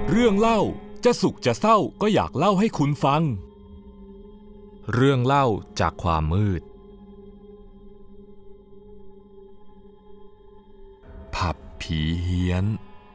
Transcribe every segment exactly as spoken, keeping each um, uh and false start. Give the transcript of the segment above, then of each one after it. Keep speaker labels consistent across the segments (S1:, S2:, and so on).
S1: เรื่องเล่าจะสุขจะเศร้าก็อยากเล่าให้คุณฟังเรื่องเล่าจากความมืดผับผีเฮี้ยน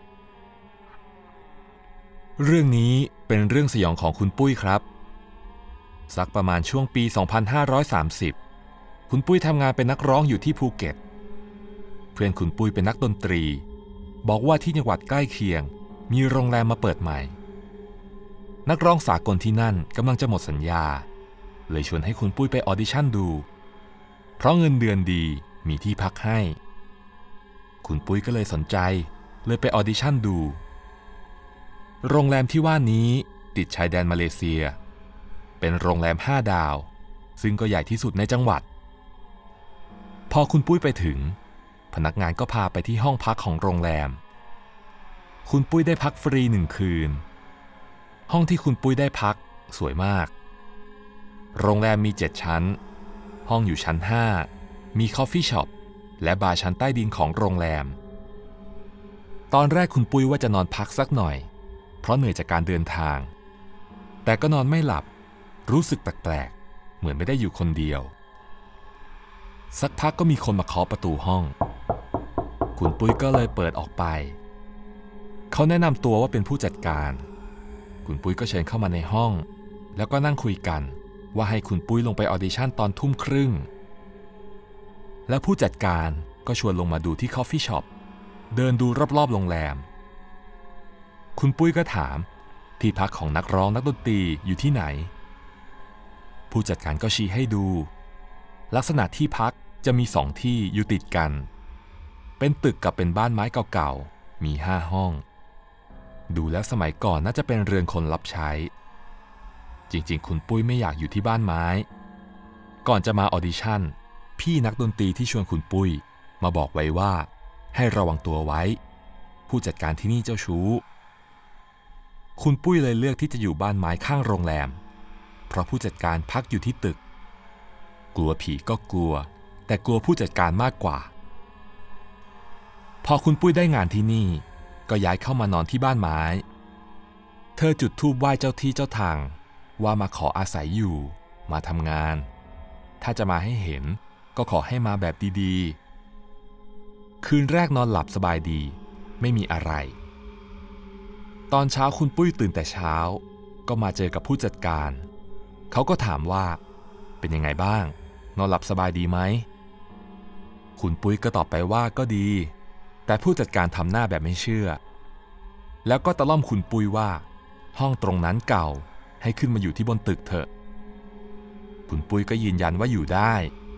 S1: เรื่องนี้เป็นเรื่องสยองของคุณปุ้ยครับสักประมาณช่วงปีสองพันห้าร้อยสามสิบคุณปุ้ยทำงานเป็นนักร้องอยู่ที่ภูเก็ตเพื่อนคุณปุ้ยเป็นนักดนตรีบอกว่าที่จังหวัดใกล้เคียงมีโรงแรมมาเปิดใหม่นักร้องสากลที่นั่นกำลังจะหมดสัญญาเลยชวนให้คุณปุ้ยไปออดิชั่นดูเพราะเงินเดือนดีมีที่พักให้คุณปุ้ยก็เลยสนใจเลยไปออดิชั่นดูโรงแรมที่ว่านี้ติดชายแดนมาเลเซียเป็นโรงแรมห้าดาวซึ่งก็ใหญ่ที่สุดในจังหวัดพอคุณปุ้ยไปถึงพนักงานก็พาไปที่ห้องพักของโรงแรมคุณปุ้ยได้พักฟรีหนึ่งคืนห้องที่คุณปุ้ยได้พักสวยมากโรงแรมมีเจ็ดชั้นห้องอยู่ชั้นห้ามีคอฟฟี่ช็อปและบาร์ชั้นใต้ดินของโรงแรมตอนแรกคุณปุ้ยว่าจะนอนพักสักหน่อยเพราะเหนื่อยจากการเดินทางแต่ก็นอนไม่หลับรู้สึกแปลกๆเหมือนไม่ได้อยู่คนเดียวสักพักก็มีคนมาเคาะประตูห้องคุณปุ้ยก็เลยเปิดออกไปเขาแนะนำตัวว่าเป็นผู้จัดการคุณปุ้ยก็เชิญเข้ามาในห้องแล้วก็นั่งคุยกันว่าให้คุณปุ้ยลงไปออดิชั่นตอนทุ่มครึ่งแล้วผู้จัดการก็ชวนลงมาดูที่คอฟฟี่ช็อปเดินดูรอบๆโรงแรมคุณปุ้ยก็ถามที่พักของนักร้องนักดนตรีอยู่ที่ไหนผู้จัดการก็ชี้ให้ดูลักษณะที่พักจะมีสองที่อยู่ติดกันเป็นตึกกับเป็นบ้านไม้เก่าๆมีห้าห้องดูแล้วสมัยก่อนน่าจะเป็นเรือนคนรับใช้จริงๆคุณปุ้ยไม่อยากอยู่ที่บ้านไม้ก่อนจะมาออดิชั่นพี่นักดนตรีที่ชวนคุณปุ้ยมาบอกไว้ว่าให้ระวังตัวไว้ผู้จัดการที่นี่เจ้าชู้คุณปุ้ยเลยเลือกที่จะอยู่บ้านไม้ข้างโรงแรมเพราะผู้จัดการพักอยู่ที่ตึกกลัวผีก็กลัวแต่กลัวผู้จัดการมากกว่าพอคุณปุ้ยได้งานที่นี่ก็ย้ายเข้ามานอนที่บ้านไม้เธอจุดธูปไหว้เจ้าที่เจ้าทางว่ามาขออาศัยอยู่มาทำงานถ้าจะมาให้เห็นก็ขอให้มาแบบดีๆคืนแรกนอนหลับสบายดีไม่มีอะไรตอนเช้าคุณปุ้ยตื่นแต่เช้าก็มาเจอกับผู้จัดการเขาก็ถามว่าเป็นยังไงบ้างนอนหลับสบายดีไหมคุณปุ้ยก็ตอบไปว่าก็ดีแต่ผู้จัดการทำหน้าแบบไม่เชื่อแล้วก็ตะล่อมคุณปุ้ยว่าห้องตรงนั้นเก่าให้ขึ้นมาอยู่ที่บนตึกเถอะคุณปุ้ยก็ยืนยันว่าอยู่ได้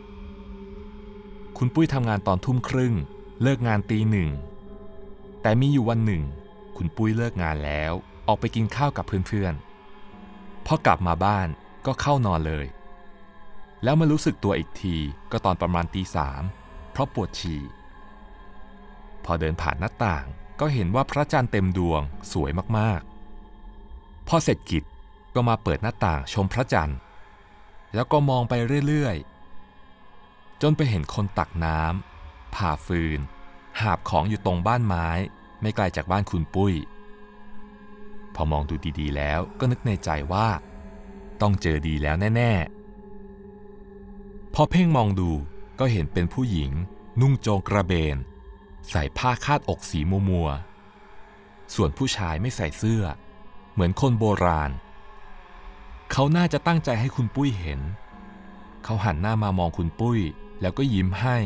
S1: คุณปุ้ยทำงานตอนทุ่มครึ่งเลิกงานตีหนึ่งแต่มีอยู่วันหนึ่งคุณปุ้ยเลิกงานแล้วออกไปกินข้าวกับเพื่อนๆพอกลับมาบ้านก็เข้านอนเลยแล้วมารู้สึกตัวอีกทีก็ตอนประมาณตีสามเพราะปวดฉี่พอเดินผ่านหน้าต่างก็เห็นว่าพระจันทร์เต็มดวงสวยมากๆพอเสร็จกิจก็มาเปิดหน้าต่างชมพระจันทร์แล้วก็มองไปเรื่อยๆจนไปเห็นคนตักน้ำผ่าฟืนหาบของอยู่ตรงบ้านไม้ไม่ไกลจากบ้านคุณปุ้ยพอมองดูดีๆแล้วก็นึกในใจว่าต้องเจอดีแล้วแน่ๆพอเพ่งมองดูก็เห็นเป็นผู้หญิงนุ่งโจงกระเบนใส่ผ้าคาดอกสีมัวๆส่วนผู้ชายไม่ใส่เสื้อเหมือนคนโบราณเขาน่าจะตั้งใจให้คุณปุ้ยเห็นเขาหันหน้ามามองคุณปุ้ยแล้วก็ยิ้มให้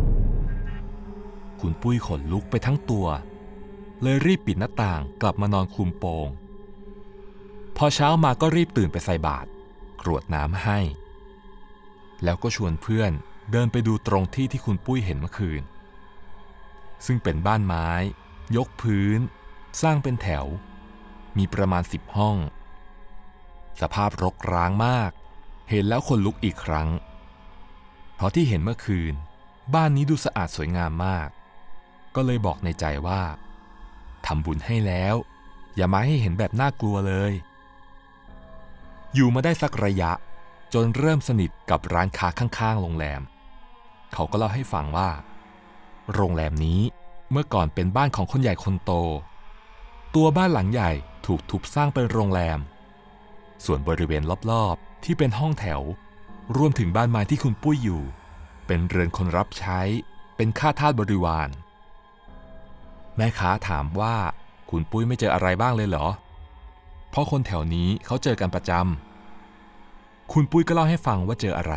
S1: คุณปุ้ยขนลุกไปทั้งตัวเลยรีบปิดหน้าต่างกลับมานอนคลุมโปงพอเช้ามาก็รีบตื่นไปใส่บาตรกรวดน้ำให้แล้วก็ชวนเพื่อนเดินไปดูตรงที่ที่คุณปุ้ยเห็นเมื่อคืนซึ่งเป็นบ้านไม้ยกพื้นสร้างเป็นแถวมีประมาณสิบห้องสภาพรกร้างมากเห็นแล้วขนลุกอีกครั้งเพราะที่เห็นเมื่อคืนบ้านนี้ดูสะอาดสวยงามมากก็เลยบอกในใจว่าทำบุญให้แล้วอย่ามาให้เห็นแบบน่ากลัวเลยอยู่มาได้สักระยะจนเริ่มสนิทกับร้านค้าข้างๆโรงแรมเขาก็เล่าให้ฟังว่าโรงแรมนี้เมื่อก่อนเป็นบ้านของคนใหญ่คนโตตัวบ้านหลังใหญ่ถูกถูกทุบสร้างเป็นโรงแรมส่วนบริเวณรอบๆที่เป็นห้องแถวรวมถึงบ้านไม้ที่คุณปุ้ยอยู่เป็นเรือนคนรับใช้เป็นข้าทาสบริวารแม่ค้าถามว่าคุณปุ้ยไม่เจออะไรบ้างเลยเหรอเพราะคนแถวนี้เขาเจอกันประจำคุณปุ้ยก็เล่าให้ฟังว่าเจออะไร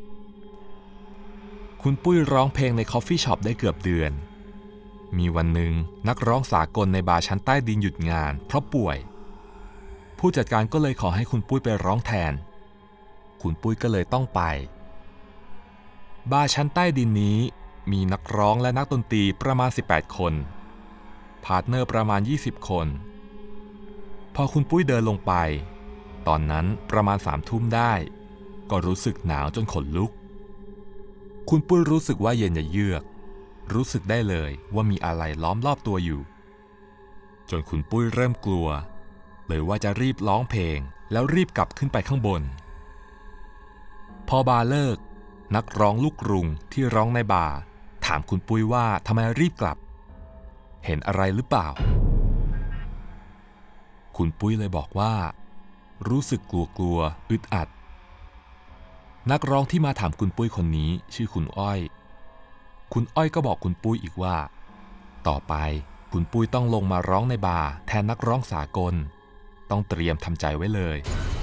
S1: คุณปุ้ยร้องเพลงในคอฟฟี่ช็อปได้เกือบเดือนมีวันหนึ่งนักร้องสากลในบาร์ชั้นใต้ดินหยุดงานเพราะป่วยผู้จัดการก็เลยขอให้คุณปุ้ยไปร้องแทนคุณปุ้ยก็เลยต้องไปบาร์ชั้นใต้ดินนี้มีนักร้องและนักดนตรีประมาณสิบแปดคนพาร์ทเนอร์ประมาณยี่สิบคนพอคุณปุ้ยเดินลงไปตอนนั้นประมาณสามทุ่มได้ก็รู้สึกหนาวจนขนลุกคุณปุ้ยรู้สึกว่าเย็นเยือกรู้สึกได้เลยว่ามีอะไรล้อมรอบตัวอยู่จนคุณปุ้ยเริ่มกลัวเลยว่าจะรีบร้องเพลงแล้วรีบกลับขึ้นไปข้างบนพอบาร์เลิกนักร้องลูกกรุงที่ร้องในบาร์ถามคุณปุ้ยว่าทำไมรีบกลับเห็นอะไรหรือเปล่าคุณปุ้ยเลยบอกว่ารู้สึกกลัวกลัวอึดอัดนักร้องที่มาถามคุณปุ้ยคนนี้ชื่อคุณอ้อยคุณอ้อยก็บอกคุณปุ้ยอีกว่าต่อไปคุณปุ้ยต้องลงมาร้องในบาร์แทนนักร้องสากลต้องเตรียมทำใจไว้เลย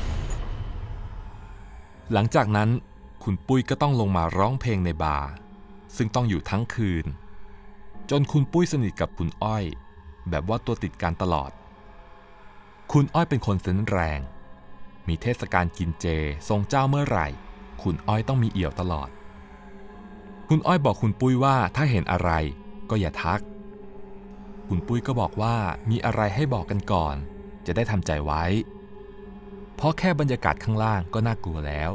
S1: หลังจากนั้นคุณปุ้ยก็ต้องลงมาร้องเพลงในบาร์ซึ่งต้องอยู่ทั้งคืนจนคุณปุ้ยสนิทกับคุณอ้อยแบบว่าตัวติดกันตลอดคุณอ้อยเป็นคนเซนส์แรงมีเทศกาลกินเจทรงเจ้าเมื่อไหร่คุณอ้อยต้องมีเอี่ยวตลอดคุณอ้อยบอกคุณปุ้ยว่าถ้าเห็นอะไรก็อย่าทักคุณปุ้ยก็บอกว่ามีอะไรให้บอกกันก่อนจะได้ทำใจไว้เพราะแค่บรรยากาศข้างล่างก็น่ากลัวแล้ว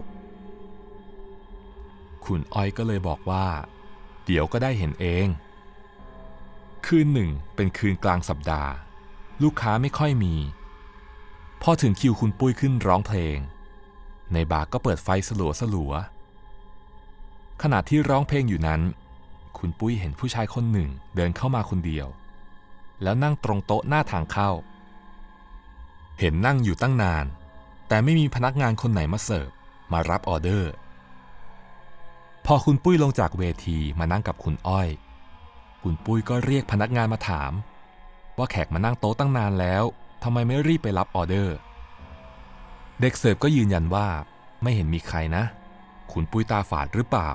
S1: คุณอ้อยก็เลยบอกว่าเดี๋ยวก็ได้เห็นเองคืนหนึ่งเป็นคืนกลางสัปดาห์ลูกค้าไม่ค่อยมีพอถึงคิวคุณปุ้ยขึ้นร้องเพลงในบาร์ก็เปิดไฟสลัวสลัวขณะที่ร้องเพลงอยู่นั้นคุณปุ้ยเห็นผู้ชายคนหนึ่งเดินเข้ามาคนเดียวแล้วนั่งตรงโต๊ะหน้าทางเข้าเห็นนั่งอยู่ตั้งนานแต่ไม่มีพนักงานคนไหนมาเสิร์ฟมารับออเดอร์พอคุณปุ้ยลงจากเวทีมานั่งกับคุณอ้อยคุณปุ้ยก็เรียกพนักงานมาถามว่าแขกมานั่งโต๊ะตั้งนานแล้วทำไมไม่รีบไปรับออเดอร์เด็กเสิร์ฟก็ยืนยันว่าไม่เห็นมีใครนะคุณปุ้ยตาฝาดหรือเปล่า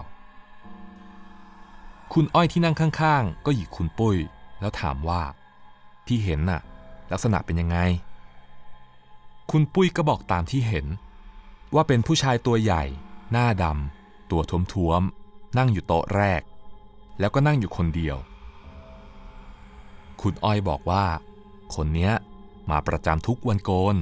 S1: คุณอ้อยที่นั่งข้างๆก็หยิกคุณปุ้ยแล้วถามว่าที่เห็นน่ะลักษณะเป็นยังไงคุณปุ้ยก็บอกตามที่เห็นว่าเป็นผู้ชายตัวใหญ่หน้าดำตัวท้วมๆนั่งอยู่โต๊ะแรกแล้วก็นั่งอยู่คนเดียวคุณอ้อยบอกว่าคนเนี้ยมาประจำทุกวันโกน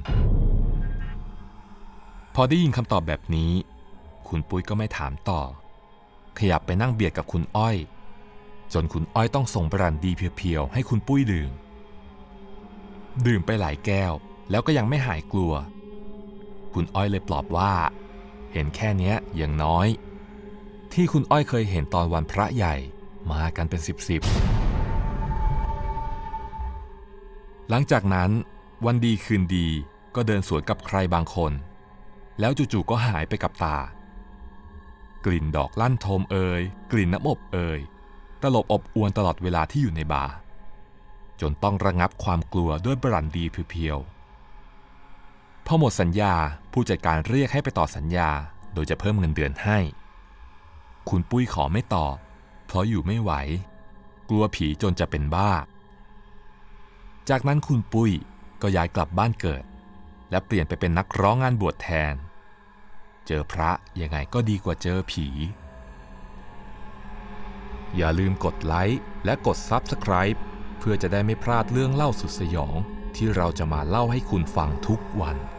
S1: พอได้ยินคำตอบแบบนี้คุณปุ้ยก็ไม่ถามต่อขยับไปนั่งเบียดกับคุณอ้อยจนคุณอ้อยต้องส่งบรันดีเพียวๆให้คุณปุ้ยดื่มดื่มไปหลายแก้วแล้วก็ยังไม่หายกลัวคุณอ้อยเลยปลอบว่าเห็นแค่เนี้ยยังน้อยที่คุณอ้อยเคยเห็นตอนวันพระใหญ่มากันเป็นสิบสิบหลังจากนั้นวันดีคืนดีก็เดินสวนกับใครบางคนแล้วจู่ๆก็หายไปกับตากลิ่นดอกลั่นโทมเอ่ยกลิ่นน้ำอบเอ่ยตลบอบอวนตลอดเวลาที่อยู่ในบาร์จนต้องระงับความกลัวด้วยบรันดีเพียวๆพอหมดสัญญาผู้จัดการเรียกให้ไปต่อสัญญาโดยจะเพิ่มเงินเดือนให้คุณปุ้ยขอไม่ต่อเพราะอยู่ไม่ไหวกลัวผีจนจะเป็นบ้าจากนั้นคุณปุ้ยก็ย้ายกลับบ้านเกิดและเปลี่ยนไปเป็นนักร้องงานบวชแทนเจอพระยังไงก็ดีกว่าเจอผีอย่าลืมกดไลค์และกด ซับสไครบ์ เพื่อจะได้ไม่พลาดเรื่องเล่าสุดสยองที่เราจะมาเล่าให้คุณฟังทุกวัน